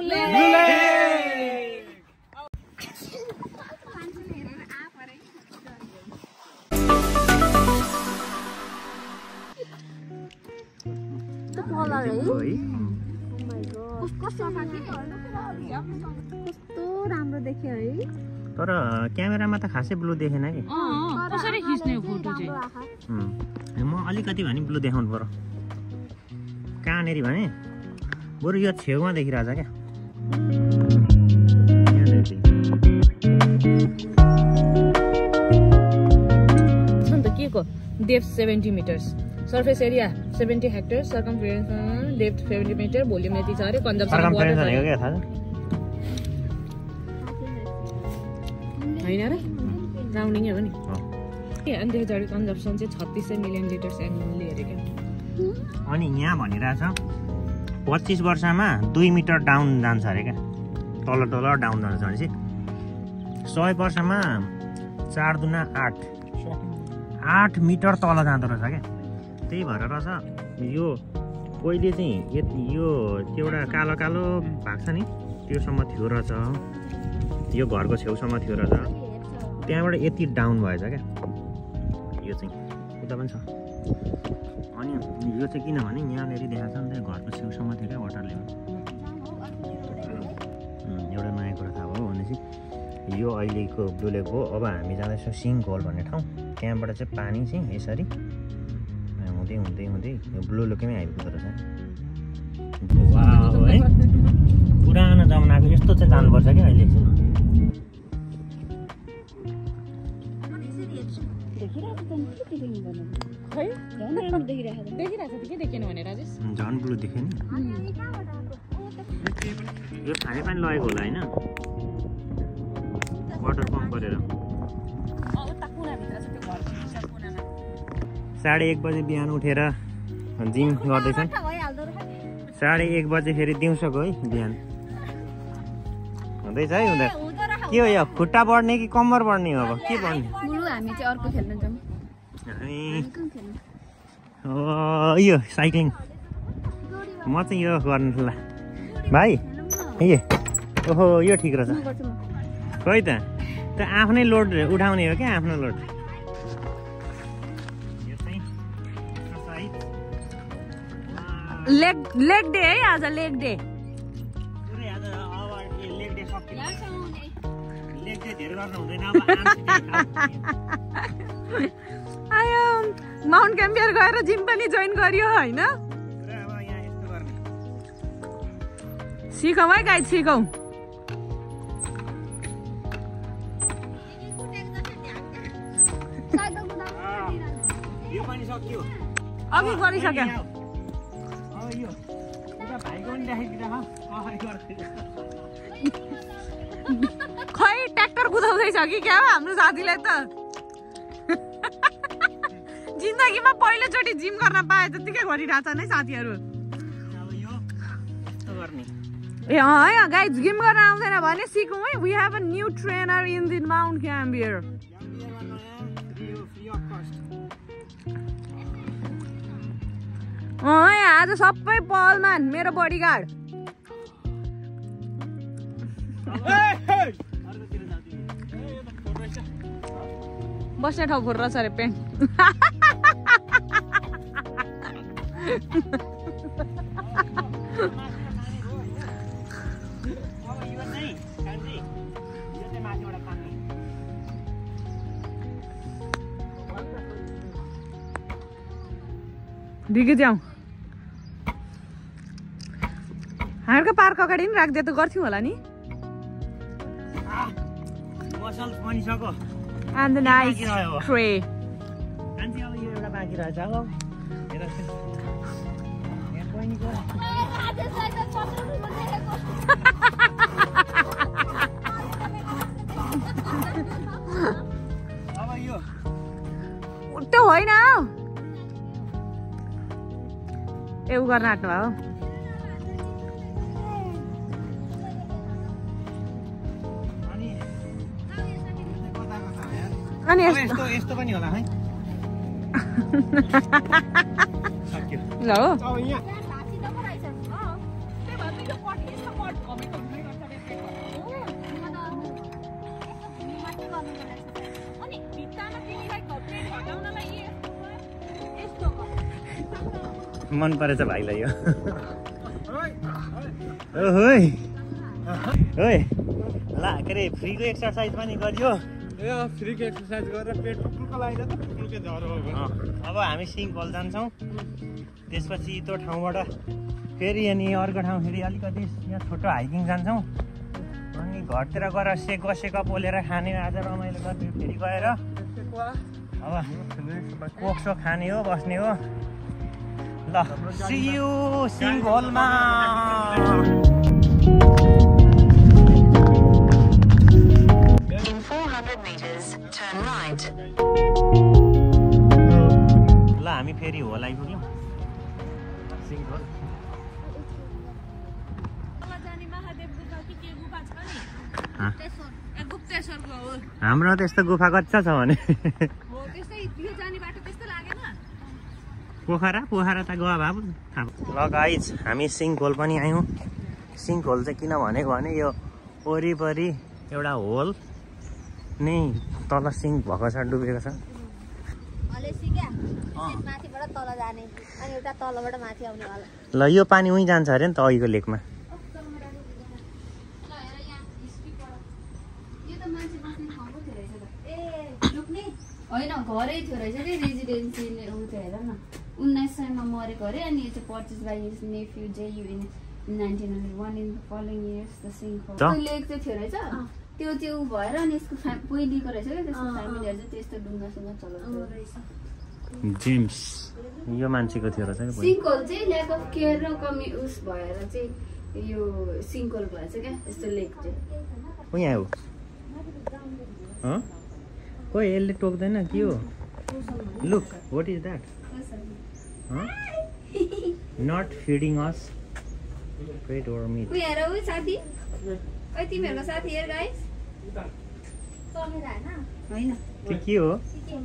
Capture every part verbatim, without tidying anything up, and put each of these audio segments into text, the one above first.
राम्रो देख्यो है तर क्यामेरामा त खासै ब्लू देखेन कि कसरी खिच्ने फोटो चाहिँ म अलिकति भने ब्लू देखाउनु पर्यो कहाँनेरि भने बरु यो छेउमा देखिरहेछ क्या अन्त के को depth seventy metres surface area seventy hectare circumference depth seventy metre volume यति छ अरे कन्जम्सन वाटर होइन र राउन्डिङ हो नि अनि त्यसपछि कन्जम्सन चाहिँ छत्तिस सय मिलियन लिटर्स एनुअली अरे क्या अनि यहाँ भनिरहेछ पच्चिस वर्षमा दुई मिटर डाउन जान्छ अरे क्या तल तल डाउन जान्छ भनेपछि सय वर्षमा चार दुना आठ आठ मिटर तल जाँदो रहेछ क्या त्यही भएर रहेछ यो पहिले चाहिँ यति यो एउटा कालो कालो भाग छ नि त्योसम्म थियो रहेछ यो घरको छेउसम्म थियो रहेछ त्यहाँबाट यति डाउन भएछ क्या यो चाहिँ उता पनि छ अनि यो चाहिँ किनभने यहाँनिर देखाएको छ नि त घरको छेउसम्म थियो क्या वाटर लेभल एउटा नयाँ कुरा थाहा भयो भनेपछि यो अहिलेको ब्लू लेक हो अब हामी जाँदैछौँ सिङ्क होल भन्ने ठाउँ त्यहाँबाट चाहिँ पानी चाहिँ यसरी हुँदै हुँदै हुँदै यो ब्लू लेकमै आइपुग्दो रहेछ वाउ है पुरानो जमानाको यस्तो चाहिँ जानुपर्छ क्या अहिले झन् ब्लू देख्यो नि यो खाने पानी लगेको होला होइन वाटर पम्प गरेर साढे एक बजे बिहान उठेर जिम गर्दैछन् साढे एक बजे फेरि दिउँसोको है बिहान हुँदैछ है हुँदैन के हो यो खुट्टा बढ्ने कि कम्मर बढ्ने हो अब के बढ्ने हामी चाहिँ अर्को खेल्न जाउँ यो साइक्लिङ म चाहिँ यो गर्नु ल भाइ ए ओहो यो ठिक रहेछ खोइ त त आफ्नै लोड उठाउने हो क्या आफ्नो लोड लेग लेग डे है आज लेग डे आयो माउन्ट क्याम्बियर गएर जिम पनि जोइन गरियो होइन सिकौँ है गाइड सिकौँ अघि गरिसक्यो खै ट्र्याक्टर कुदाउँदैछ कि क्या हो हाम्रो साथीले त जिन्दगीमा पहिलोचोटि जिम गर्न पाए जतिकै गरिरहेछन् है साथीहरू ए है गाइज जिम गर्न आउँदैन भने सिकौँ है we have a new trainer in the Mount Gambier uh आज सबै पहलमान मेरो बडीगार्ड बस्ने ठाउँ खोर रहेछ अरे पेन्ट ढिकी जाउँ हाडको पार्क अगाडि पनि राख्दै त गर्थ्यौँ होला नि And the nice tray. त्यो होइन ए उ गर्न आँट्नु भयो अनि यस्तो यस्तो पनि होला है ल हो मन परेछ भाइलाई यो ओहोइ ओइ ला के अरे फ्रीको एक्सर्साइज पनि गरियो ए फ्रीको एक्सर्साइज गरेर पेट फुल्को लाग्यो त फुल्के झरो हो अब हामी सिङ्कहोल जान्छौँ त्यसपछि त्यो ठाउँबाट फेरि अनि अर्को ठाउँ फेरि अलिकति यहाँ छोटो हाइकिङ जान्छौँ अनि घरतिर गएर सेक सेक पोलेर खाने आज रमाइलो गर्दै फेरि गएर अब कोक्सो खाने हो बस्ने हो ल सी यू सिङ्कहोलमा ल हामी फेरि होल आइपुग्यौँ सिङ्कहोल हाम्रो त्यस्तो गुफा कच्चा छ भने पोखरा पोखरा त गयो बाबु ल गाइज हामी सिङ्कहोल पनि आयौँ सिङ्कहोल चाहिँ किन भनेको भने यो वरिपरि एउटा होल नै तल सिङ्क भएको छ डुबेको छ ल यो पानी उहीँ जान्छ अरे नि त अघिको लेकमा होइन घरै थियो रहेछ कि रेजिडेन्सी ऊ थियो हेर न उन्नाइस सयमा मरेको अरे अनि यो चाहिँ पर्चेस बाई हिज नेफ्यू जेयु in nineteen hundred one in following years the sinkhole lake चाहिँ थियो रहेछ त्यो चाहिँ ऊ भएर अनि यसको पहिलेको रहेछ क्या त्यसको फ्यामिलीहरू चाहिँ त्यस्तो डुङ्गासँग चलाउँछ जेम्स यो मान्छेको थियो रहेछ सिङ्कहोल चाहिँ ल्याक अफ केयर र कमी उस भएर चाहिँ यो सिङ्कहोल भएछ क्या यस्तो लेक चाहिँ उहीँ आयो खोइ यसले टोक्दैन के हो look what is that not feeding us pet or meet साथी तिमीहरूको साथी हेर गाइस होइन त्यो के हो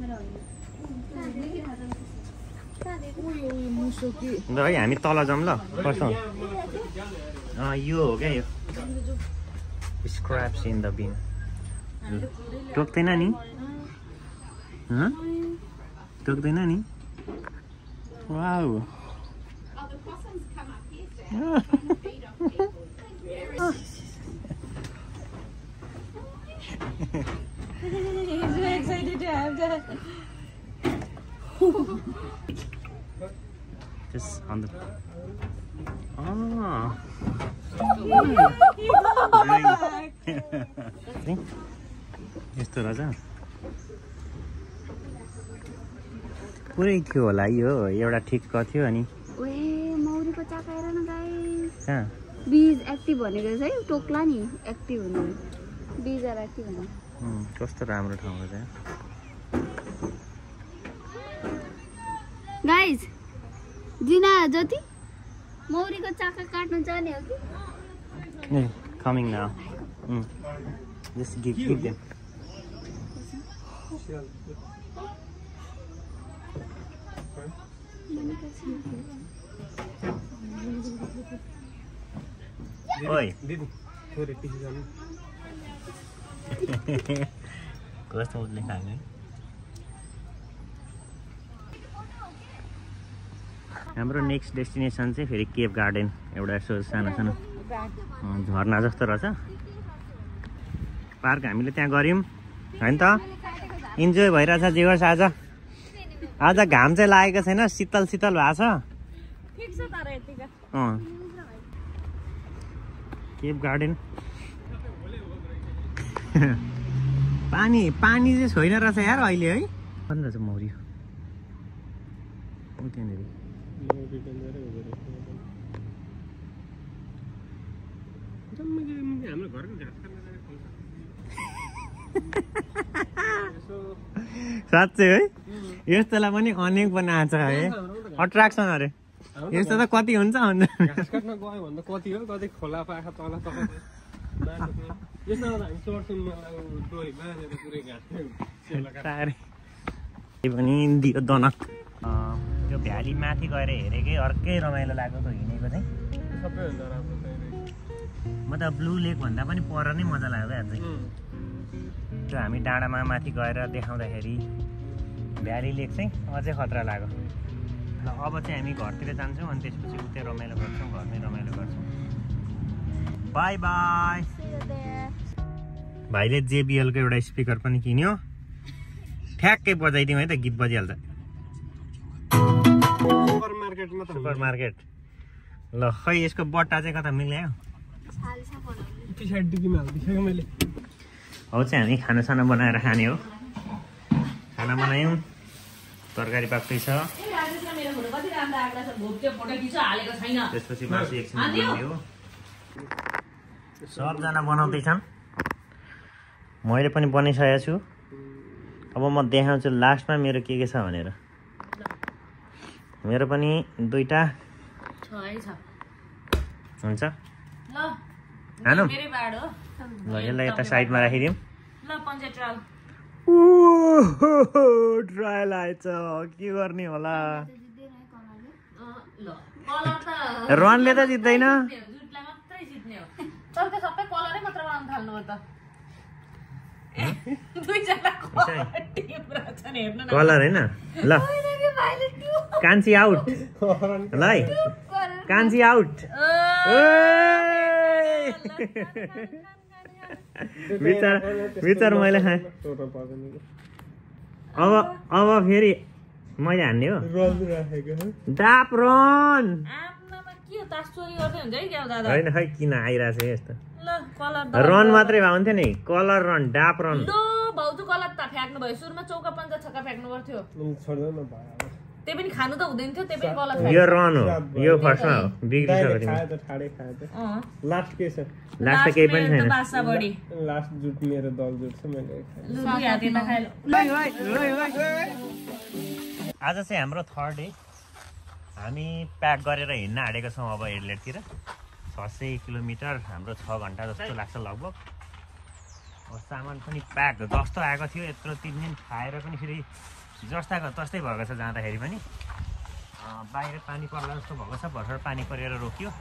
ल है हामी तल जाऊँ ल कस्तो यो हो क्या यो स्क्रैप्स इन द बिन टोक्दैन नि टोक्दैन नि wow He's very excited to have that. Just on the. Ah. यस्तो रहेछ पुरै थियो होला यो एउटा ठिक्क थियो अनि ओए मौरीको चाका हेर न गाइस कहाँ बीज एक्टिभ भनेको रहेछ है टोक्ला नि एक्टिभ हुने बीजहरू एक्टिभ हुने कस्तो राम्रो ठाउँ रहेछ गाइस जिना जति मौरीको चाका काट्नु जाने हो कि coming now just give give them ओइ दिदी थोरै पछि जानु कस्तो उसले खाने हाम्रो नेक्स्ट डेस्टिनेसन चाहिँ फेरि केभ गार्डन एउटा यसो सानो सानो झरना जस्तो रहेछ पार्क हामीले त्यहाँ गऱ्यौँ होइन त इन्जोय भइरहेछ जे होस् आज आज घाम चाहिँ लागेको छैन शीतल शीतल भएको छ अँ केभ गार्डन पानी पानी चाहिँ छैन रहेछ यार अहिले है कति रहेछ मौरी त्यहाँनिर साँच्चै है यस्तोलाई पनि अनेक बनाएको छ है अट्र्याक्सन अरे यस्तो त कति हुन्छ घाँस काट्न गयो भन्दा कति हो कति खोला पाखा तल तल पनि दियो दनक त्यो भ्याली माथि गएर हेरेकै अर्कै रमाइलो लाग्यो त हिँडेको चाहिँ सबैभन्दा राम्रो म त ब्लू लेक भन्दा पनि पर नै मजा लाग्यो अझै त्यो हामी डाँडामा माथि गएर देखाउँदाखेरि भ्याली लेक चाहिँ अझै खतरा लाग्यो ल अब चाहिँ हामी घरतिर जान्छौँ अनि त्यसपछि उतै रमाइलो गर्छौँ घरमै रमाइलो गर्छौँ बाई बाई भाइले जेबिएलको एउटा स्पिकर पनि किन्यो ठ्याक्कै बजाइदिउँ है त गीत बजिहाल्छ सुपर मार्केट मात्र सुपर मार्केट ल खै यसको बट्टा चाहिँ कता मिल्यो पछाडिदेखि हालिदिएको मैले अब चाहिँ हामी खानासाना बनाएर खाने हो खाना बनायौँ तरकारी पाक्दै छ त्यसपछि मासु एकछिन बनाउने हो सबजना बनाउँदैछन् मैले पनि बनाइसकेको छु अब म देखाउँछु लास्टमा मेरो के के छ भनेर मेरो पनि दुईटा हुन्छ हानु ल यसलाई यता साइडमा राखिदिउँ ट्रायल आएछ के गर्ने होला रनले त जित्दैन कलर होइन ल कान्छी आउट ल है कान्छी आउट विचार विचार मैले खाएँ अब अब फेरि मैले हान्ने हो डाप रन होइन खै किन आइरहेछ यस्तो रन मात्रै भए हुन्थ्यो नि कलर रन डाप रन त्यही पनि खानु त हुँदैन थियो त्यही पनि गलत यो रन हो यो फर्स्टमा हो बिग्रिसक्यो लास्ट के छ लास्ट त केही पनि छैन लास्ट जुट मेरो दल जुट छ मैले आज चाहिँ हाम्रो थर्ड डे हामी प्याक गरेर हिँड्न आँटेको छौँ अब एडलेटतिर छ सय किलोमिटर हाम्रो छ घन्टा जस्तो लाग्छ लगभग सामान पनि प्याक जस्तो आएको थियो यत्रो तिन दिन खाएर पनि फेरि जस्ताको तस्तै भएको छ जाँदाखेरि पनि बाहिर पानी पर्ला जस्तो भएको छ भर्खर पानी परेर रोक्यो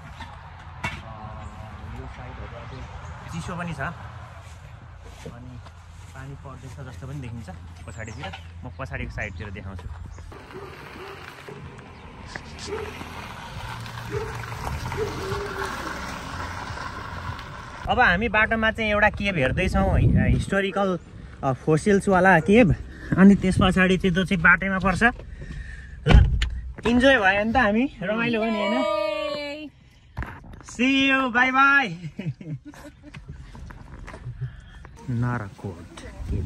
यो साइडहरू अब चिसो पनि छ अनि पानी पर्दैछ जस्तो पनि देखिन्छ पछाडितिर म पछाडिको साइडतिर देखाउँछु अब हामी बाटोमा चाहिँ एउटा केभ हेर्दैछौँ हिस्टोरिकल फोसिल्सवाला केभ अनि त्यस पछाडि चाहिँ जो चाहिँ बाटैमा पर्छ ल इन्जोय भयो नि त हामी रमाइलो भयो नि होइन see you bye bye Narakot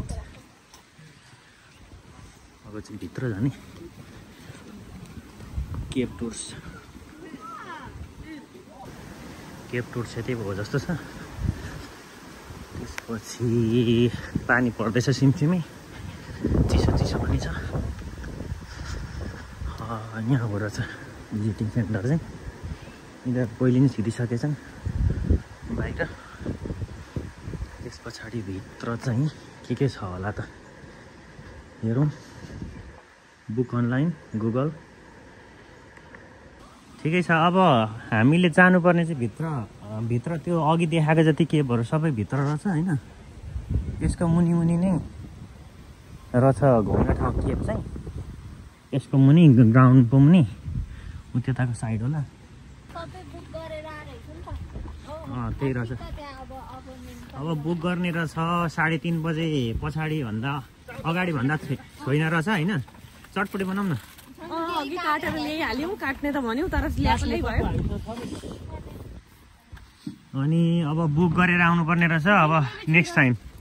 अब चाहिँ भित्र जाने केप टुर्स केप टुर्स यतै भयो जस्तो छ त्यसपछि पानी पर्दैछ सिमसिमी चिसो चिसो पनि छ यहाँबाट छ भिजिटिङ सेन्टर चाहिँ यिनीहरू पहिले नै छिरिसकेछन् बाहिर त्यस पछाडि भित्र चाहिँ के के छ होला त हेरौँ बुक अनलाइन गुगल ठिकै छ अब हामीले जानुपर्ने चाहिँ भित्र भित्र त्यो अघि देखाएको जति केबहरू सबै भित्र रहेछ होइन त्यसको मुनि मुनि नै रहेछ घुम्ने ठाउँ केब चाहिँ यसको मुनि ग्राउन्डको मुनि उ त्यताको साइड होला त्यही रहेछ अब बुक गर्ने रहेछ साढे तिन बजे पछाडि भन्दा अगाडि भन्दा छैन रहेछ होइन चटपटी बनाऊँ न अघि काटेर ल्याइहाल्यौँ काट्ने त भन्यौँ तर ल्यासै भयो अनि अब बुक गरेर आउनुपर्ने रहेछ अब नेक्स्ट टाइम